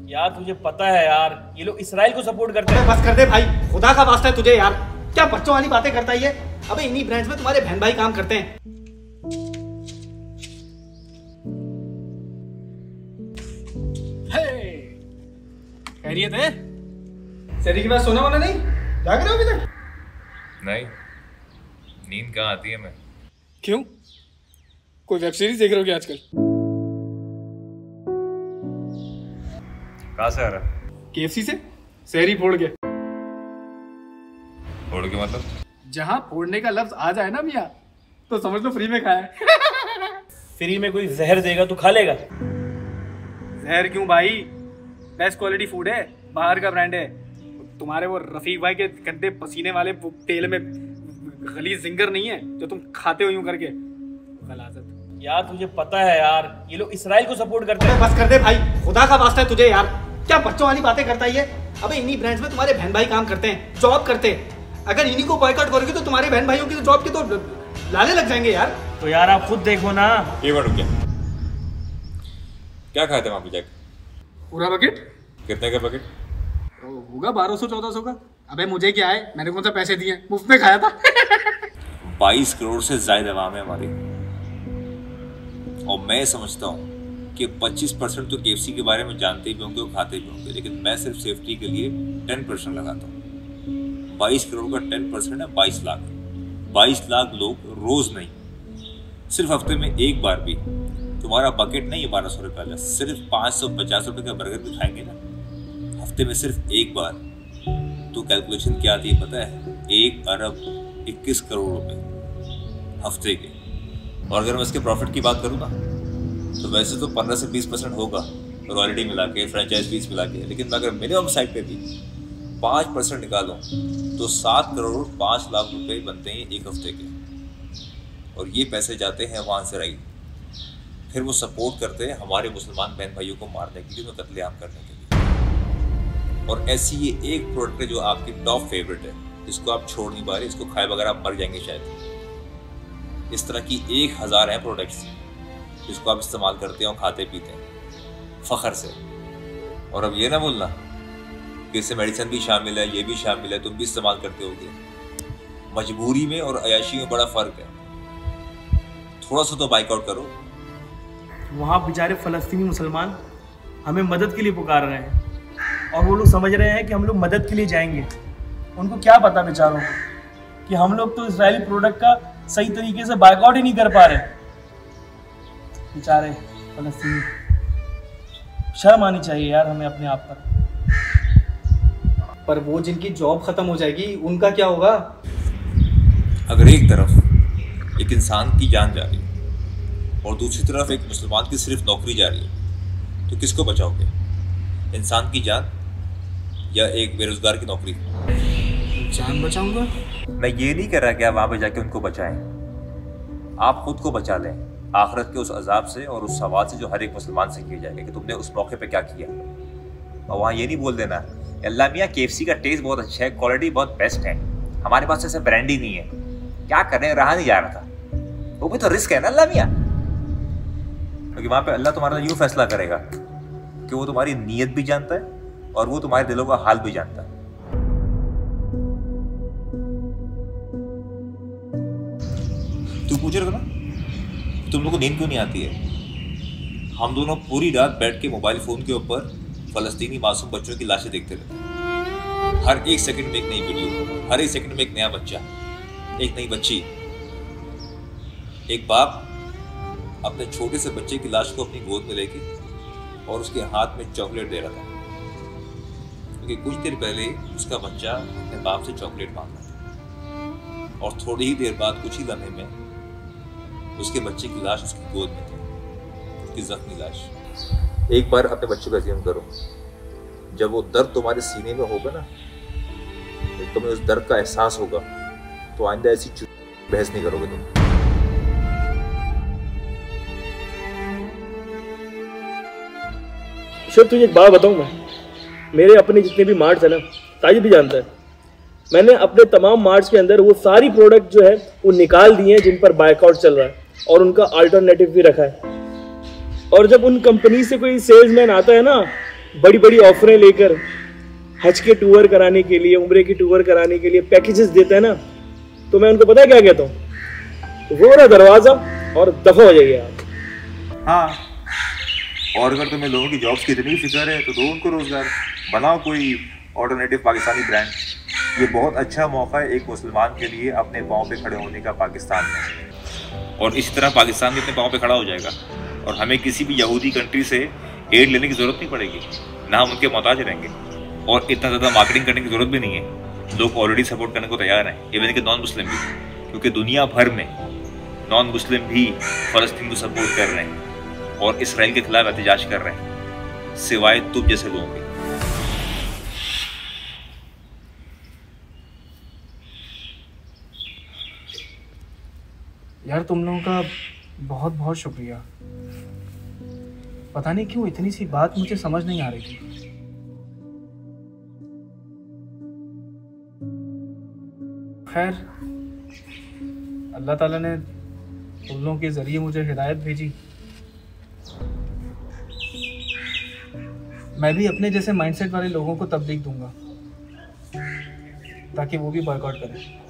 यार तुझे पता है यार, ये लोग इसराइल को सपोर्ट करते हैं। बस कर दे भाई, खुदा का वास्ता है तुझे यार, क्या बच्चों वाली बातें करता है ये। अबे इन्हीं ब्रांड्स में तुम्हारे बहन भाई काम करते हैं। खैरियत है? सरी की बात सोना वोना नहीं? जाग रहे हो अभी तक? नहीं, नींद कहाँ आती है मैं। क्यों? कोई वेब सीरीज देख रहे हो क्या आजकल? कहाँ से आ रहा है? KFC से शहरी फोड़ के। फोड़ के मतलब? जहाँ फोड़ने का लफ्ज आ जाए ना मियाँ, तो समझ लो फ्री में खाया है। फ्री में कोई जहर देगा तो खा लेगा। जहर क्यों भाई, बेस्ट क्वालिटी फूड है, बाहर का ब्रांड है। तुम्हारे वो रफीक भाई के गंदे पसीने वाले तेल में गलीज जिंगर नहीं है जो तुम खाते हो यूं करके। गलाजत। यार तुझे पता है यार, ये लोग इसराइल को सपोर्ट करते हैं। बस कर दे भाई, खुदा का वास्ता है तुझे यार, क्या बच्चों वाली बातें करता है ये। अबे इन्हीं ब्रांड्स में तुम्हारे बहन भाई काम करते हैं, जॉब करते हैं। अगर इन्हीं को बॉयकॉट करोगे तो तुम्हारे बहन भाइयों की तो जॉब के तो लाले लग जाएंगे यार। तो यार आप खुद देखो ना। ये बात रुक क्या खाए थे वहाँ पे जाके? पूरा बकेट? कितने का बकेट? होगा 1200-1400 का। अबे मुझे क्या है, मैंने कौन सा पैसे दिए, मुफ्त में खाया था। 22 करोड़ से ज्यादा आवाम है हमारी, और मैं समझता हूँ कि 25% तो KFC के बारे में जानते भी होंगे और खाते भी होंगे, लेकिन मैं सिर्फ सेफ्टी के लिए 10% लगाता हूँ। 22 करोड़ का 10% है 22 लाख। 22 लाख लोग रोज नहीं, सिर्फ हफ्ते में एक बार भी तुम्हारा बकेट नहीं है 1200 रुपये का, सिर्फ 550 रुपये का बर्गर भी खाएंगे ना हफ्ते में सिर्फ एक बार, तो कैलकुलेशन क्या आती है पता है? 1 अरब 21 करोड़ रुपए हफ्ते के। और अगर मैं इसके प्रॉफिट की बात करूँ ना, तो वैसे तो 15 से 20% होगा रॉयल्टी मिला के, फ्रेंचाइज फीस मिला के, लेकिन मैं अगर मिनिमम साइड पे भी 5% निकालूं तो 7 करोड़ 5 लाख रुपए बनते हैं एक हफ्ते के। और ये पैसे जाते हैं वहाँ से राइट, फिर वो सपोर्ट करते हैं हमारे मुसलमान बहन भाइयों को मारने के लिए, उन्हें कत्लेआम करने के लिए। और ऐसी ये एक प्रोडक्ट है जो आपकी टॉप फेवरेट है, जिसको आप छोड़ नहीं पा रहे, इसको खाए बगैर आप मर जाएंगे शायद। इस तरह की 1000 हैं प्रोडक्ट्स जिसको आप इस्तेमाल करते हैं और खाते पीते हैं फ़ख्र से। और अब ये ना बोलना कि इससे मेडिसिन भी शामिल है, ये भी शामिल है, तुम भी इस्तेमाल करते होगे। मजबूरी में और अयाशी में बड़ा फ़र्क है, थोड़ा सा तो बाइकआउट करो। वहाँ बेचारे फ़लस्तीनी मुसलमान हमें मदद के लिए पुकार रहे हैं, और वो लोग समझ रहे हैं कि हम लोग मदद के लिए जाएंगे। उनको क्या पता बेचारों को कि हम लोग तो इजरायली प्रोडक्ट का सही तरीके से बाइकआउट ही नहीं कर पा रहे। बेचारे फ़लस्तीनी, शर्म आनी चाहिए यार हमें अपने आप पर वो जिनकी जॉब खत्म हो जाएगी उनका क्या होगा? अगर एक तरफ एक इंसान की जान जा रही है और दूसरी तरफ एक मुसलमान की सिर्फ नौकरी जा रही है, तो किसको बचाओगे? इंसान की जान या एक बेरोजगार की नौकरी? जान बचाऊंगा। मैं ये नहीं कह रहा कि आप वहां पे जाके उनको बचाएं, आप खुद को बचा लें आखिरत के उस अजाब से और उस सवाल से जो हर एक मुसलमान से किया जाएगा कि तुमने उस मौके पे क्या किया। और वहाँ ये नहीं बोल देना अल्लाह मियाँ KFC का टेस्ट बहुत अच्छा है, क्वालिटी बहुत बेस्ट है, हमारे पास ऐसा ब्रांड ही नहीं है, क्या करें, रहा नहीं जा रहा था। वो भी तो रिस्क है ना अल्लाह मियाँ, क्योंकि वहाँ पे अल्लाह तुम्हारा यूँ फैसला करेगा कि वो तुम्हारी नीयत भी जानता है और वो तुम्हारे दिलों का हाल भी जानता है। तू पूछ रहा ना तुम लोगों को नींद क्यों नहीं आती है? हम दोनों पूरी रात बैठ के मोबाइल फोन के ऊपर फलस्तीनी मासूम बच्चों की लाशें देखते रहते हैं। हर एक सेकंड में एक नई वीडियो, हर एक सेकंड में एक नया बच्चा, एक नई बच्ची। एक बाप अपने छोटे से बच्चे की लाश को अपनी गोद में लेके और उसके हाथ में चॉकलेट दे रहा था, क्योंकि कुछ देर पहले उसका बच्चा अपने बाप से चॉकलेट मांग रहा था, और थोड़ी ही देर बाद कुछ ही लम्हे में उसके बच्चे की लाश उसकी गोद में थी, उसकी जख्मी लाश। एक बार अपने बच्चे को अज़्यूम करो, जब वो दर्द तुम्हारे सीने में होगा ना, जब तुम्हें उस दर्द का एहसास होगा, तो आइंदा ऐसी बहस नहीं करोगे तुम। शुभ, तुझे एक बात बताऊं, मैं मेरे अपने जितने भी मार्ट्स है ना, ताजिद भी जानता है, मैंने अपने तमाम मार्ट्स के अंदर वो सारी प्रोडक्ट जो है वो निकाल दिए हैं जिन पर बायकआउट चल रहा है, और उनका अल्टरनेटिव भी रखा है। और जब उन कंपनी से कोई सेल्समैन आता है ना, बड़ी बड़ी ऑफरें लेकर हज के टूर कराने के लिए, उम्रे की टूर कराने के लिए पैकेजेस देता है ना, तो मैं उनको पता है क्या कहता हूँ, वो रहा दरवाजा और दफा हो जाइए आप। हाँ, और अगर तुम्हें लोगों की जॉब्स की इतनी फिक्र है तो दो उनको रोजगार, बनाओ कोई ऑल्टरनेटिव पाकिस्तानी ब्रांड। ये बहुत अच्छा मौका है एक मुसलमान के लिए अपने पाँव पे खड़े होने का पाकिस्तान में, और इसी तरह पाकिस्तान भी अपने पाँव पे खड़ा हो जाएगा और हमें किसी भी यहूदी कंट्री से एड लेने की ज़रूरत नहीं पड़ेगी, ना हम उनके मोहताज रहेंगे, और इतना ज़्यादा मार्केटिंग करने की ज़रूरत भी नहीं है। लोग ऑलरेडी सपोर्ट करने को तैयार हैं, इवन कि नॉन मुस्लिम भी, क्योंकि दुनिया भर में नॉन मुस्लिम भी फ़लस्तीन को सपोर्ट कर रहे हैं और इसराइल के खिलाफ एहतजाज कर रहे हैं, सिवाय तुम जैसे लोगों के। यार तुम लोगों का बहुत बहुत शुक्रिया। पता नहीं क्यों इतनी सी बात मुझे समझ नहीं आ रही थी। खैर, अल्लाह ताला ने तुम लोगों के ज़रिए मुझे हिदायत भेजी। मैं भी अपने जैसे माइंडसेट वाले लोगों को तबलीग दूंगा ताकि वो भी बॉयकॉट करें।